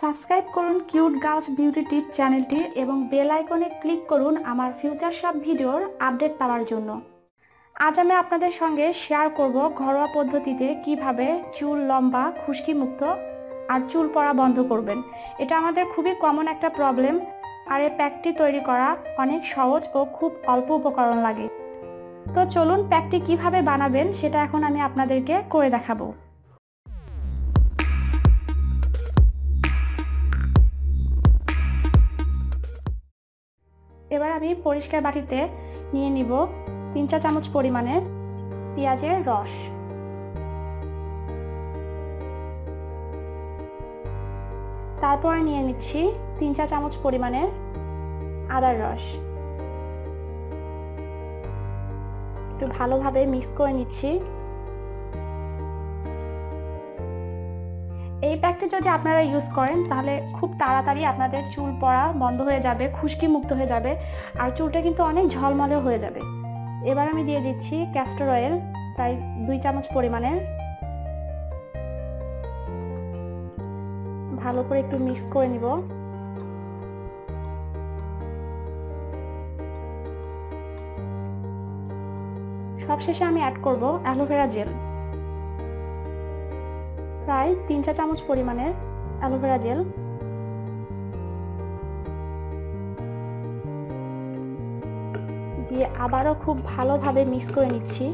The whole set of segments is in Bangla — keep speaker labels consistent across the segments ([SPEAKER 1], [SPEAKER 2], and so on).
[SPEAKER 1] সাবস্ক্রাইব করুন কিউট গার্লস বিউটি টিপ চ্যানেলটি এবং বেল আইকনে ক্লিক করুন আমার ফিউচার সব ভিডিওর আপডেট পাওয়ার জন্য। আজ আমি আপনাদের সঙ্গে শেয়ার করব ঘরোয়া পদ্ধতিতে কিভাবে চুল লম্বা, খুশকি মুক্ত আর চুল পড়া বন্ধ করবেন। এটা আমাদের খুবই কমন একটা প্রবলেম, আর এই প্যাকটি তৈরি করা অনেক সহজ ও খুব অল্প উপকরণ লাগে। তো চলুন প্যাকটি কিভাবে বানাবেন সেটা এখন আমি আপনাদেরকে করে দেখাবো। এবার আমি পরিষ্কার বাটিতে নিয়ে নিব 3 চা চামচ পরিমাণের পেঁয়াজের রস। তারপর নিয়ে নিচ্ছি 3 চা চামচ পরিমাণের আদার রস। একটু ভালোভাবে মিক্স করে নিচ্ছি। এই প্যাকটি যদি আপনারা ইউজ করেন তাহলে খুব তাড়াতাড়ি আপনাদের চুল পড়া বন্ধ হয়ে যাবে, খুশকি মুক্ত হয়ে যাবে, আর চুলটা কিন্তু অনেক ঝলমলে হয়ে যাবে। এবার আমি দিয়ে দিচ্ছি ক্যাস্টর অয়েল প্রায় 2 চামচ পরিমাণের। ভালো করে একটু মিক্স করে নিব। সবশেষে আমি অ্যাড করব অ্যালোভেরা জেল, প্রায় 3 চা চামচ পরিমাণের অ্যালোভেরা জেল। দিয়ে আবারও খুব ভালোভাবে মিক্স করে নিচ্ছি।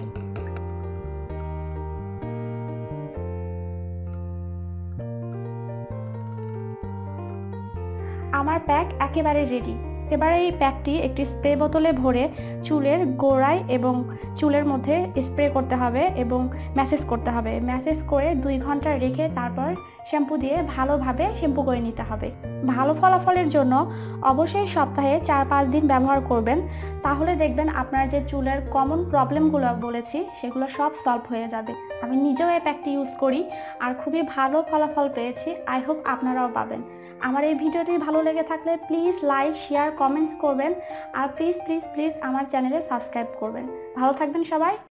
[SPEAKER 1] আমার প্যাক একেবারে রেডি। এবারে এই প্যাকটি একটি স্প্রে বোতলে ভরে চুলের গোড়ায় এবং চুলের মধ্যে স্প্রে করতে হবে এবং ম্যাসেজ করতে হবে। ম্যাসেজ করে 2 ঘন্টা রেখে তারপর শ্যাম্পু দিয়ে ভালোভাবে শ্যাম্পু করে নিতে হবে। ভালো ফলাফলের জন্য অবশ্যই সপ্তাহে 4-5 দিন ব্যবহার করবেন, তাহলে দেখবেন আপনার যে চুলের কমন প্রবলেমগুলো বলেছি সেগুলো সব সলভ হয়ে যাবে। আমি নিজেও এই প্যাকটি ইউজ করি আর খুবই ভালো ফলাফল পেয়েছি। আই হোপ আপনারাও পাবেন। আমার এই ভিডিওটি ভালো লেগে থাকলে প্লিজ লাইক, শেয়ার, কমেন্টস করবেন, আর প্লিজ প্লিজ প্লিজ আমার চ্যানেলে সাবস্ক্রাইব করবেন। ভালো থাকবেন সবাই।